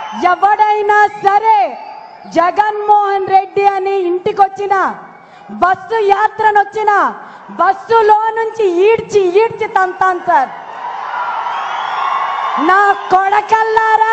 ఎవడైనా సరే జగన్మోహన్ రెడ్డి అని ఇంటికొచ్చిన బస్సు యాత్రనొచ్చిన బస్సులో నుంచి ఈడ్చి ఈడ్చి తంతాను సార్. నా కొడకల్లారా,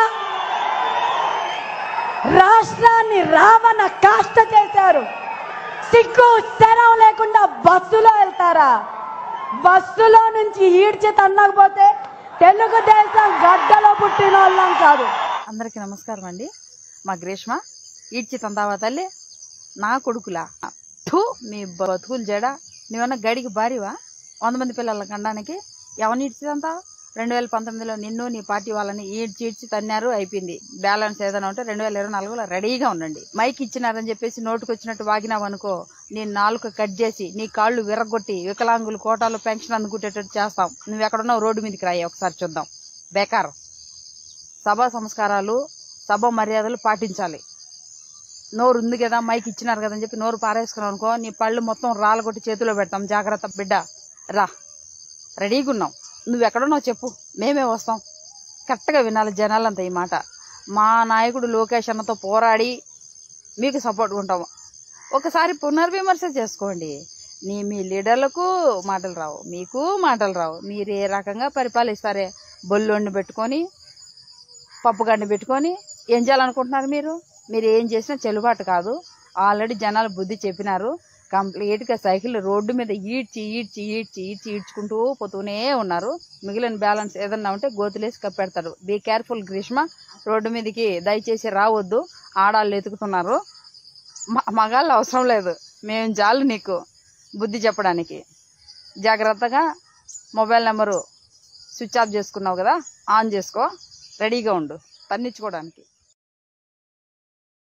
రాష్ట్రాన్ని రావణ కాష్ట చేశారు. సిగ్గు శరం లేకుండా బస్సులో వెళ్తారా? బస్సులో నుంచి ఈడ్చి తన్నకపోతే తెలుగుదేశం గడ్డలో పుట్టిన వాళ్ళం కాదు. అందరికీ నమస్కారం అండి. మా గ్రీష్మ. ఈడ్చి తందావా తల్లి నా కొడుకులా మీ బతుకులు జడ. నువ్వన్నా గడికి భారీవా 100 మంది పిల్లల కండానికి? ఎవరిని ఈడ్చిదంతా? 2019లో నిన్ను నీ పార్టీ వాళ్ళని ఈడ్చి తన్నారు, అయిపోయింది. బ్యాలెన్స్ ఏదైనా ఉంటే 2024లో రెడీగా ఉండండి. మైక్ ఇచ్చినారని చెప్పేసి నోటుకు వచ్చినట్టు వాగినావనుకో, నీ నాలుక కట్ చేసి నీ కాళ్ళు విరగొట్టి వికలాంగులు కోటాలు పెన్షన్ అందుకుంటేటట్టు చేస్తాం. నువ్వెక్కడున్నావు? రోడ్డు మీదకి రాయి, ఒకసారి చూద్దాం. బేకార్. సభా సంస్కారాలు, సభ మర్యాదలు పాటించాలి. నోరు ఉంది కదా, మైక్ ఇచ్చినారు కదా అని చెప్పి నోరు పారేసుకున్నావు అనుకో, నీ పళ్ళు మొత్తం రాళ్ళగొట్టి చేతిలో పెడతాం. జాగ్రత్త బిడ్డ. రా, రెడీగా ఉన్నాం. నువ్వెక్కడున్నావు చెప్పు, మేమే వస్తాం. కరెక్ట్గా వినాలి జనాలంతా ఈ మాట. మా నాయకుడు లోకేష్ అన్నతో పోరాడి మీకు సపోర్ట్గా ఉంటాము. ఒకసారి పునర్విమర్శ చేసుకోండి. మీ లీడర్లకు మాటలు రావు, మీకు మాటలు రావు. మీరు ఏ రకంగా పరిపాలిస్తారే? బొల్లోండి పెట్టుకొని పప్పుగండి పెట్టుకొని ఏం చేయాలనుకుంటున్నారు? మీరు ఏం చేసినా చెల్లుబాటు కాదు. ఆల్రెడీ జనాలు బుద్ధి చెప్పినారు. కంప్లీట్గా సైకిల్ రోడ్డు మీద ఈడ్చుకుంటూ పోతూనే ఉన్నారు. మిగిలిన బ్యాలెన్స్ ఏదన్నా ఉంటే గోతులేసి కప్పెడతారు. Be careful Greeshma. రోడ్డు మీదకి దయచేసి రావద్దు. ఆడాళ్ళు ఎతుకుతున్నారు. మగాళ్ళు అవసరం లేదు, మేము చాలు నీకు బుద్ధి చెప్పడానికి. జాగ్రత్తగా మొబైల్ నెంబరు స్విచ్ ఆఫ్ చేసుకున్నావు కదా, ఆన్ చేసుకో. రెడీగా ఉండు తన్నించుకోవడానికి.